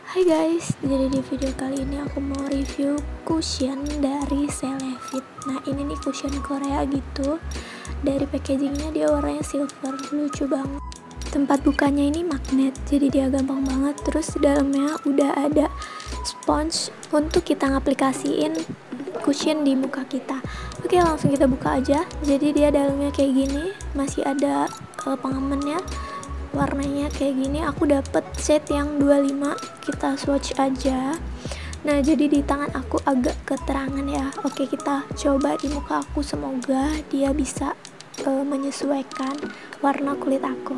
Hai guys, jadi di video kali ini aku mau review cushion dari Celevit. Nah ini nih cushion Korea gitu. Dari packagingnya dia warnanya silver, lucu banget. Tempat bukanya ini magnet, jadi dia gampang banget. Terus di dalamnya udah ada sponge untuk kita ngaplikasiin cushion di muka kita. Oke, langsung kita buka aja. Jadi dia dalamnya kayak gini, masih ada pengamannya. Warnanya kayak gini. Aku dapet set yang 25, kita swatch aja. Nah jadi di tangan aku agak keterangan ya. Oke, kita coba di muka aku, semoga dia bisa menyesuaikan warna kulit aku.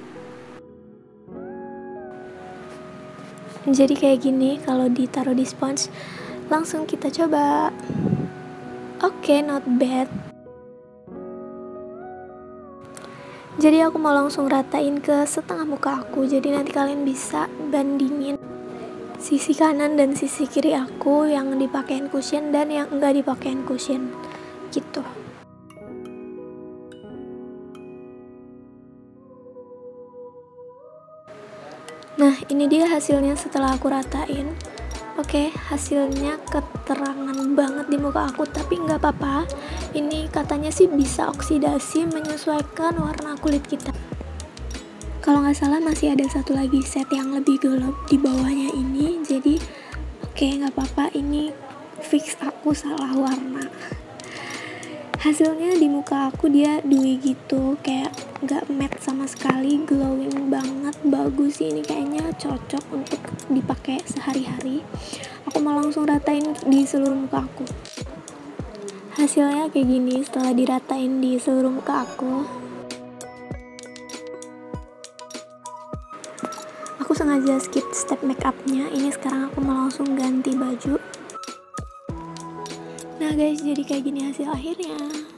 Jadi kayak gini kalau ditaruh di sponge. Langsung kita coba. Oke, not bad. Jadi aku mau langsung ratain ke setengah muka aku, jadi nanti kalian bisa bandingin sisi kanan dan sisi kiri aku yang dipakein cushion dan yang enggak dipakein cushion gitu. Nah ini dia hasilnya setelah aku ratain. Oke, hasilnya keterangan banget di muka aku, tapi nggak apa-apa. Ini katanya sih bisa oksidasi menyesuaikan warna kulit kita. Kalau nggak salah masih ada satu lagi set yang lebih gelap di bawahnya ini. Jadi oke, nggak apa-apa, ini fix aku salah warna. Hasilnya di muka aku dia dewy gitu, kayak nggak matte sama sekali, glowing banget, bagus sih. Ini kayaknya cocok untuk dipakai sehari-hari. Aku mau langsung ratain di seluruh muka aku. Hasilnya kayak gini setelah diratain di seluruh muka aku. Aku sengaja skip step makeupnya. Ini sekarang aku mau langsung ganti baju. Nah guys, jadi kayak gini hasil akhirnya.